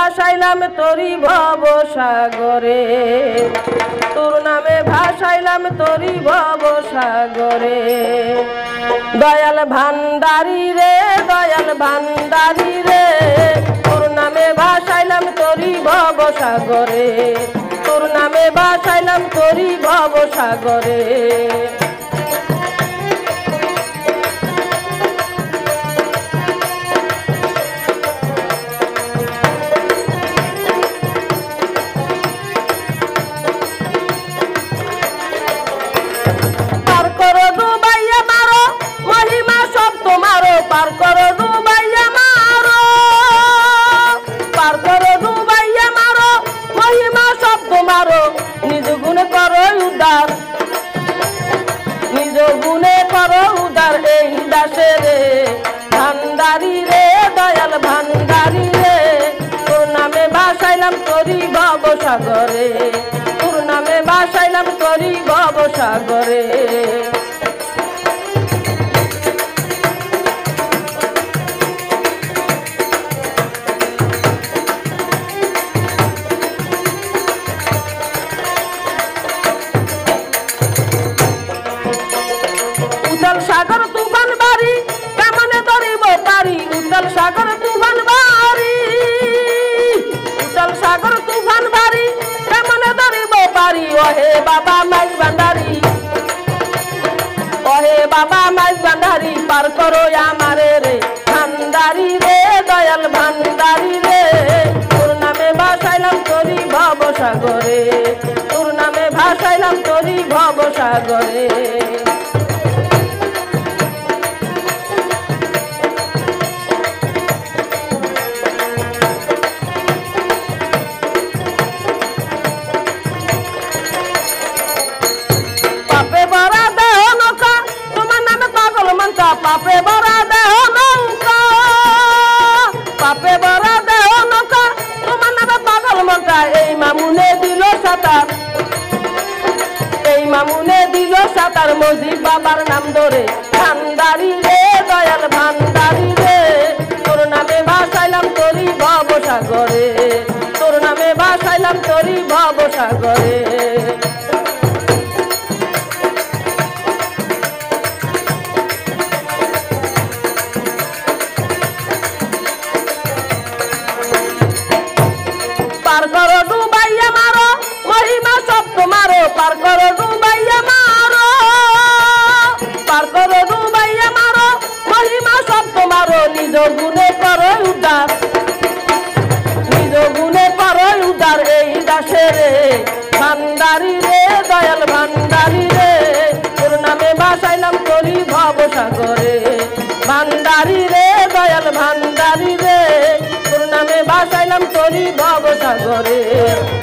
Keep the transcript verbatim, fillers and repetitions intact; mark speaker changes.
Speaker 1: ভাসাইলাম তরি ভব সাগরে তোর নামে ভাসাইলাম তরি ভব সাগরে দয়াল ভান্ডারী রে দয়াল ভান্ডারী রে তোর নামে ভাসাইলাম তরি ভব সাগরে তোর নামে ভাসাইলাম তরি ভব সাগরে পার করো ডুবাইয়া মারো মহিমা সব তোমারো পার করো ডুবাইয়া মারো পার করো ডুবাইয়া মারো মহিমা সব তোমারো নিজ গুণে করো উদ্ধার নিজ গুণে করো উদ্ধার এই দাসে রে ভান্ডারী রে দয়াল ভান্ডারী রে তোর নামে ভাসাইলাম তরি ভব সাগরে তোর নামে ভাসাইলাম তরি ভব সাগরে উতাল সাগর তুফান বাড়ি কেমনে ধরিব পারি উতাল সাগর তুফান বাড়ি উতাল সাগর তুফান বাড়ি কেমনে ধরিব পারি ওহে বাবা মাইজ ভান্ডারী ওহে বাবা মাইজ ভান্ডারী পার করো আমারে রে ভান্ডারী রে দয়াল ভান্ডারী রে তোর নামে ভাসাইলাম তরি ভব সাগরে তোর নামে ভাসাইলাম তরি ভব সাগরে পাপে ভরা দেহ নৌকা তোমার নামে পাগল মনটা পাপে ভরা দেহ নৌকা পাপে ভরা দেহ নৌকা তোমার নামে পাগল মনটা এই মামুনে দিল সাঁতার এই মামুনে দিল সাঁতার মজিব বাবার নাম ধরে ভান্ডারী রে দয়াল ভান্ডারী রে তোর নামে ভাসাইলাম তরি ভব সাগরে তোর নামে ভাসাইলাম তরি ভব সাগরে পার করো ডুবাইয়া মারো মহিমা সব তোমারো পার করো ডুবাইয়া মারো পার করো ডুবাইয়া মারো মহিমা সব তোমারো নিজ গুণে করো উদ্ধার নিজ গুণে করো উদ্ধার এই দাসে রে ভান্ডারী রে দয়াল ভান্ডারী রে তোর নামে ভাসাইলাম তরি ভব সাগরে ভান্ডারী রে দয়াল ভান্ডারী রে তোর নামে ভাসাইলাম তরি ভব সাগরে।